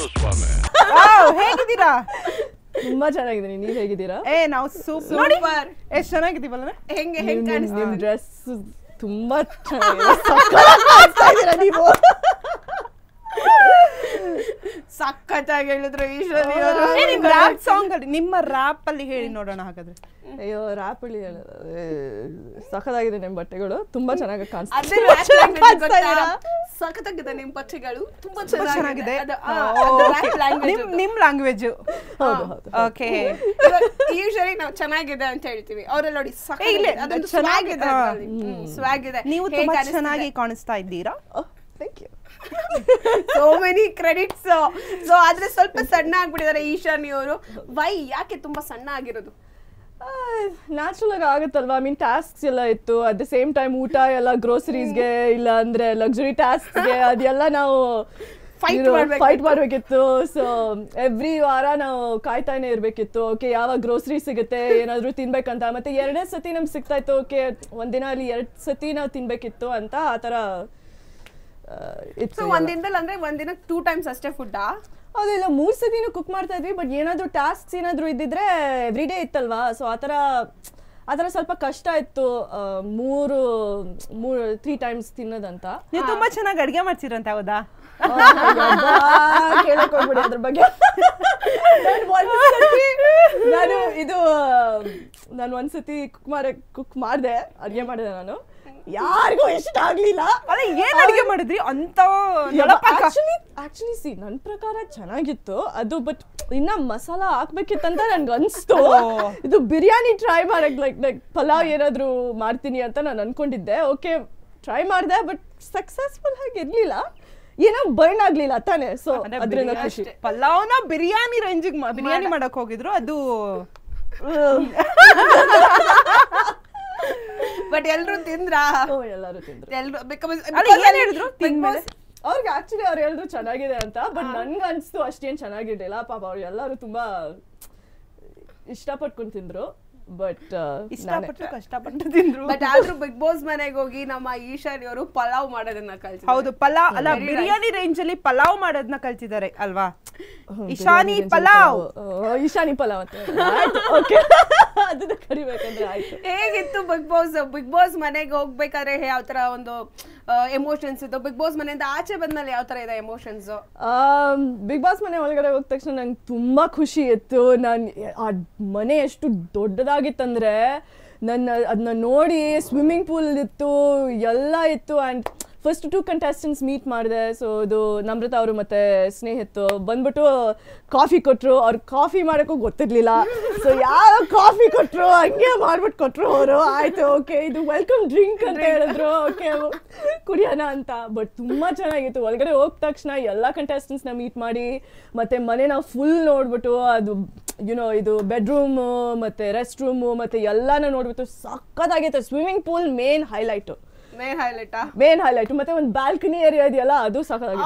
ಹೇಗಿದ್ದೀರಾ? ತುಂಬಾ ಚೆನ್ನಾಗಿದ್ದೀನಿ. ನೀವ್ ಹೇಗಿದ್ದೀರಾ? ನಾವು ಸೂಪರ್. ಎಷ್ಟು ಚೆನ್ನಾಗಿದ್ದೀವಲ್ಲ? ಹೆಂಗೆ ಕಾಣಿಸ್ತೀವಿ? ಡ್ರೆಸ್ ತುಂಬಾ ಚೆನ್ನಾಗಿದೆ. ನೀವು ಸಖತ್ತಾಗಿ ಹೇಳಿದ್ರು ಈಶ್ವರಿ ನಿಮ್ಮ ರ್ಯಾಪ್ ಸಾಂಗ್ ಅಲ್ಲಿ, ನಿಮ್ಮ ರ್ಯಾಪ್ ಅಲ್ಲಿ ಹೇಳಿ ನೋಡೋಣ ಹಾಗಾದ್ರೆ. ಅಯ್ಯೋ ರ್ಯಾಪ್ ಅಲ್ಲಿ ಸಖತ್ತಾಗಿದೆ ನಿಮ್ಮ ಬಟ್ಟೆಗಳು, ತುಂಬಾ ಚೆನ್ನಾಗಿ ಸಖತ್ತಾಗಿದೆ ನಿಮ್ಮ ಬಟ್ಟೆಗಳು, ತುಂಬಾ ಚೆನ್ನಾಗಿದೆ. ನಿಮ್ ಲ್ಯಾಂಗ್ವೇಜ್. ಓಕೆ, ಯೂಶಲಿ ನಾವು ಚೆನ್ನಾಗಿದೆ ಅಂತ ಹೇಳ್ತೀವಿ, ಅವರೆಲ್ಲ ನೋಡಿ ಚೆನ್ನಾಗಿದೆ. ನೀವು ತುಂಬಾ ಚೆನ್ನಾಗಿ ಕಾಣಿಸ್ತಾ ಇದ್ದೀರಾ. Thank you. So many credits. So ಆದ್ರೆ ಸ್ವಲ್ಪ ಸಣ್ಣ ಆಗ್ಬಿಟ್ಟಿದ್ದಾರೆ ಈಶಾನಿ ಅವರು. ವೈ, ಯಾಕೆ ತುಂಬಾ ಸಣ್ಣ ಆಗಿರೋದು? ನ್ಯಾಚುರಲ್ ಆಗಿ ಆಗುತ್ತಲ್ವಾ. ಐ ಮೀನ್ ಟಾಸ್ಕ್ಸ್ ಎಲ್ಲ ಇತ್ತು, ಅಟ್ ದ ಸೇಮ್ ಟೈಮ್ ಊಟ ಎಲ್ಲ ಗ್ರೋಸರೀಸ್ಗೆ ಇಲ್ಲ ಅಂದ್ರೆ ಲಕ್ಸುರಿ ಟಾಸ್ಕ್ಗೆ ಅದೆಲ್ಲ ನಾವು ಫೈಟ್ ಮಾಡ್ಬೇಕಿತ್ತು. ಸೊ ಎವ್ರಿ ವಾರ ನಾವು ಕಾಯ್ತಾನೆ ಇರ್ಬೇಕಿತ್ತು. ಓಕೆ, ಯಾವಾಗ ಗ್ರೋಸರಿ ಸಿಗುತ್ತೆ, ಏನಾದ್ರು ತಿನ್ಬೇಕಂತ. ಮತ್ತೆ 2ನೇ ಸತಿ ನಮ್ಗೆ ಸಿಗ್ತಾ ಇತ್ತು. ಓಕೆ, ಒಂದಿನ ಅಲ್ಲಿ 2 ಸತಿ ನಾವು ತಿನ್ಬೇಕಿತ್ತು ಅಂತ ಆತರ ಇತ್ತು. ಒಂದಿನದಲ್ಲಿ ಅಂದ್ರೆ ಒಂದಿನ 2 ಟೈಮ್ಸ್ ಅಷ್ಟೇ ಫುಡ್ಡಾ? ಹೌದಿಲ್ಲ, 3 ಸತಿನೂ ಕುಕ್ ಮಾಡ್ತಾ ಇದ್ವಿ. ಬಟ್ ಏನಾದ್ರು ಟಾಸ್ಕ್ಸ್ ಏನಾದ್ರು ಇದ್ದಿದ್ರೆ ಎವ್ರಿ ಡೇ ಇತ್ತಲ್ವಾ. ಸೊ ಆತರ ಸ್ವಲ್ಪ ಕಷ್ಟ ಇತ್ತು 3 ಟೈಮ್ಸ್ ತಿನ್ನೋದಂತ. ನೀವು ತುಂಬಾ ಚೆನ್ನಾಗಿ ಅಡ್ಗೆ ಮಾಡ್ತೀರಂತ, ಹೌದಾ? ಕೇಳಕ್ ಹೋಗ್ಬಿಡಿ ಅದ್ರ ಬಗ್ಗೆ. ನಾನು ಒಂದ್ಸತಿ ಕುಕ್ ಮಾಡಿದೆ, ಅಡ್ಗೆ ಮಾಡಿದೆ. ನಾನು ಯಾರಿಗೂ ಇಷ್ಟ ಆಗ್ಲಿಲ್ಲ. ಏನ್ ಅಡ್ಗೆ ಮಾಡಿದ್ರಿ ಅಂತ? ಆಕ್ಚುಲಿ ನನ್ ಪ್ರಕಾರ ಚೆನ್ನಾಗಿತ್ತು ಅದು, ಬಟ್ ಇನ್ನ ಮಸಾಲ ಹಾಕ್ಬೇಕಿತ್ತಂತ ನನ್ಗೆ ಅನ್ಸ್ತು. ಇದು ಬಿರಿಯಾನಿ ಟ್ರೈ ಮಾಡಕ್ ಲೈಕ್ ಪಲಾವ್ ಏನಾದ್ರು ಮಾಡ್ತೀನಿ ಅಂತ ನಾನು ಅನ್ಕೊಂಡಿದ್ದೆ. ಓಕೆ, ಟ್ರೈ ಮಾಡಿದೆ, ಬಟ್ ಸಕ್ಸಸ್ಫುಲ್ ಆಗಿ ಇರ್ಲಿಲ್ಲ. ಏನೋ ಬರ್ನ್ ಆಗ್ಲಿಲ್ಲ ತಾನೆ. ಸೊ ಅದ್ರಿಂದ ಖುಷಿ. ಪಲಾವ್ನ ಬಿರಿಯಾನಿ ರೇಂಜಿಗೆ ಬಿರಿಯಾನಿ ಮಾಡಕ್ ಹೋಗಿದ್ರು, ಅದು ಬಟ್ ಎಲ್ರು ತಿಂದ್ರಾ? ಎಲ್ಲರೂ ತಿಂದ್ರು. ಏನ್ ಹೇಳಿದ್ರು ಅವ್ರಿಗೆ? ಆಕ್ಚುಲಿ ಅವ್ರು ಹೇಳಿದ್ರು ಚೆನ್ನಾಗಿದೆ ಅಂತ, ಬಟ್ ನನ್ಗೆ ಅನ್ಸ್ತು ಅಷ್ಟೇನ್ ಚೆನ್ನಾಗಿರ್ಲಿಲ್ಲ. ಪಾಪ ಅವ್ರು ಎಲ್ಲರೂ ತುಂಬಾ ಇಷ್ಟಪಟ್ಕೊಂಡು ತಿಂದ್ರು. ಬಟ್ ಕಷ್ಟಪಟ್ಟು ತಿಂದ್ರು. ಬಟ್ ಆದ್ರೂ ಬಿಗ್ ಬಾಸ್ ಮನೆಗೆ ಹೋಗಿ ನಮ್ಮ ಈಶಾನಿ ಅವರು ಪಲಾವ್ ಮಾಡೋದನ್ನ ಕಲ್ತಿದ್ದಾರೆ. ಹೌದು, ಪಲಾವ್ ಅಲ್ಲ, ಬಿರಿಯಾನಿ ರೇಂಜ್ ಅಲ್ಲಿ ಪಲಾವ್ ಮಾಡೋದನ್ನ ಕಲ್ತಿದ್ದಾರೆ ಅಲ್ವಾ? ಈಶಾನಿ ಪಲಾವ್ ಅಂತ ಅದನ್ನ ಕರಿಬೇಕಂದ್ರೆ ಆಯ್ತು. ಹೇಗಿತ್ತು ಬಿಗ್ ಬಾಸ್ ಮನೆಗೆ ಹೋಗ್ಬೇಕಾದ್ರೆ ಯಾವ ತರ ಒಂದು ಎಮೋಷನ್ಸ್ ಇತ್ತು? ಬಿಗ್ ಬಾಸ್ ಮನೆಯಿಂದ ಆಚೆ ಬಂದ್ಮೇಲೆ ಯಾವ ತರ ಇದೆ ಎಮೋಷನ್ಸ್? ಬಿಗ್ ಬಾಸ್ ಮನೆ ಒಳಗಡೆ ಹೋದ ತಕ್ಷಣ ನಂಗೆ ತುಂಬಾ ಖುಷಿ ಇತ್ತು. ಆ ಮನೆ ಎಷ್ಟು ದೊಡ್ಡದಾಗಿತ್ತಂದ್ರೆ ಅದನ್ನ ನೋಡಿ ಸ್ವಿಮ್ಮಿಂಗ್ ಪೂಲ್ ಇತ್ತು, ಎಲ್ಲ ಇತ್ತು. ಆ್ಯಂಡ್ ಫಸ್ಟ್ 2 ಕಂಟೆಸ್ಟೆಂಟ್ಸ್ ಮೀಟ್ ಮಾಡಿದೆ. ಸೊ ಇದು ನಮ್ರತಾ ಅವರು ಮತ್ತೆ ಸ್ನೇಹಿತು ಬಂದ್ಬಿಟ್ಟು ಕಾಫಿ ಕೊಟ್ಟರು. ಅವ್ರು ಕಾಫಿ ಮಾಡೋಕ್ಕೂ ಗೊತ್ತಿರಲಿಲ್ಲ. ಸೊ ಯಾವ ಕಾಫಿ ಕೊಟ್ಟರು ಹಂಗೆ ಮಾಡ್ಬಿಟ್ಟು ಕೊಟ್ಟರು ಅವರು. ಆಯಿತು, ಓಕೆ, ಇದು ವೆಲ್ಕಮ್ ಡ್ರಿಂಕ್ ಅಂತ ಹೇಳಿದ್ರು. ಓಕೆ, ಕುಡಿಯೋಣ ಅಂತ. ಬಟ್ ತುಂಬ ಚೆನ್ನಾಗಿತ್ತು. ಒಳಗಡೆ ಹೋದ ತಕ್ಷಣ ಎಲ್ಲ ಕಂಟೆಸ್ಟೆಂಟ್ಸ್ನ ಮೀಟ್ ಮಾಡಿ ಮತ್ತು ಮನೆನ ಫುಲ್ ನೋಡ್ಬಿಟ್ಟು ಅದು ಇದು ಬೆಡ್ರೂಮು ಮತ್ತು ರೆಸ್ಟ್ ರೂಮು ಮತ್ತು ಎಲ್ಲನೂ ನೋಡ್ಬಿಟ್ಟು ಸಕ್ಕತ್ತಾಗಿತ್ತು. Swimming pool main highlight. Main highlight ಮತ್ತೆ ಒಂದು ಬಾಲ್ಕನಿ ಏರಿಯಾ ಇದೆಯಲ್ಲ, ಅದು ಸಖತ್ತಾಗಿತ್ತು.